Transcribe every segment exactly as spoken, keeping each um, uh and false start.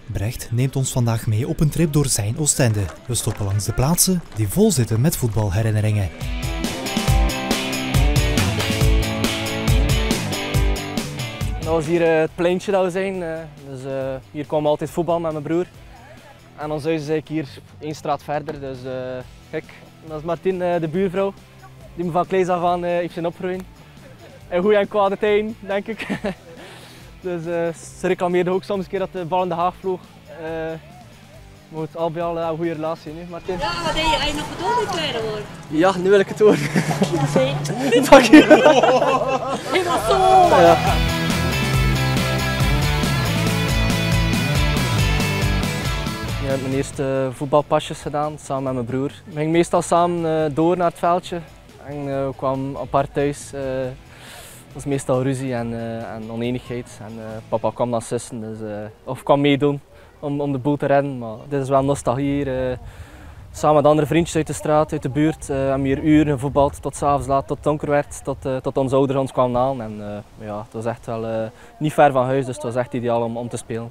Brecht neemt ons vandaag mee op een trip door zijn Oostende. We stoppen langs de plaatsen die vol zitten met voetbalherinneringen. Dat was hier uh, het pleintje dat we zijn. Uh, dus, uh, hier komen we altijd voetbal met mijn broer. En ons huis is eigenlijk hier één straat verder. Dus uh, kijk, dat is Martin, uh, de buurvrouw. Die me van kleins af aan uh, heeft zijn opgroeien. En goede en kwade tijden, denk ik. Dus uh, ze reclameerde ook soms een keer dat de bal in de haag vloog. Uh, maar goed, al bij al uh, een goede relatie nu, Martin. Ja, wat deed je eigenlijk nog geduldig werden hoor? Ja, nu wil ik het horen. Dank je. Helemaal zo! Ja. Ik heb mijn eerste voetbalpasjes gedaan samen met mijn broer. We gingen meestal samen uh, door naar het veldje en uh, we kwamen apart thuis. Uh, dat was meestal ruzie en, uh, en oneenigheid. En, uh, papa kwam dan sussen, dus, uh, of kwam meedoen om, om de boel te redden. Maar dit is wel nostalgie hier. Uh, samen met andere vriendjes uit de straat, uit de buurt. Uh, hebben we hier uren gevoetbald tot 's avonds laat, tot het donker werd, tot, uh, tot onze ouders ons kwamen halen. En, uh, ja, het was echt wel uh, niet ver van huis, dus het was echt ideaal om, om te spelen.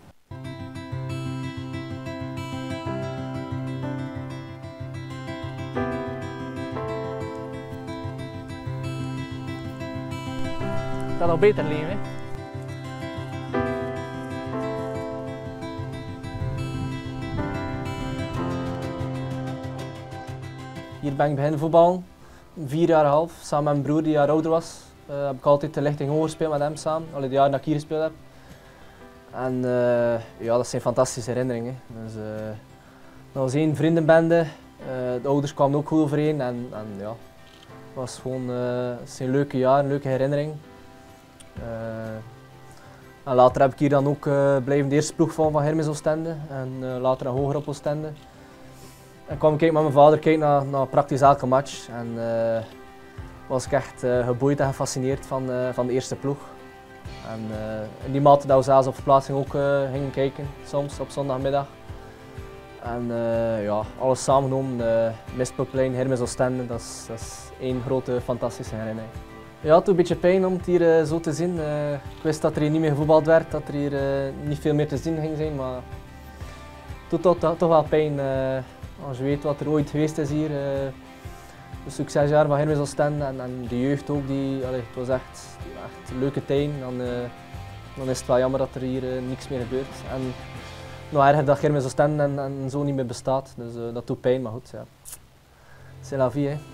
Het gaat nog beter leven. Hè? Hier ben ik beginnen voetballen, vier jaar en half, samen met mijn broer die een jaar ouder was. Uh, heb ik altijd de lichting hoog gespeeld met hem samen, alle de jaren dat ik hier gespeeld heb. En uh, ja, dat zijn fantastische herinneringen. Dus, uh, dat was één vriendenbende, uh, de ouders kwamen ook goed overeen en, en ja, het was gewoon uh, het zijn leuke jaren, leuke herinneringen. Uh, en later heb ik hier dan ook uh, blijven de eerste ploeg van, van Hermes Oostende en uh, later nog hoger op Oostende. En kwam ik kijken met mijn vader kijken naar, naar praktisch elke match en uh, was ik echt uh, geboeid en gefascineerd van, uh, van de eerste ploeg. En uh, in die mate dat we zelfs op verplaatsing ook uh, gingen kijken, soms op zondagmiddag. En uh, ja, alles samengenomen, uh, Mispelplein, Hermes Oostende, dat is, dat is één grote fantastische herinnering. Ja, het doet een beetje pijn om het hier uh, zo te zien. Uh, ik wist dat er hier niet meer gevoetbald werd, dat er hier uh, niet veel meer te zien ging zijn, maar het doet toch, toch, toch wel pijn uh, als je weet wat er ooit geweest is hier. Uh, de succesjaren van Hermes Oostende en, en de jeugd ook, die, allee, het was echt, echt een leuke tijd. Dan, uh, dan is het wel jammer dat er hier uh, niks meer gebeurt. En nog erger dat Hermes Oostende en, en zo niet meer bestaat, dus uh, dat doet pijn, maar goed. Ja. C'est la vie, hè.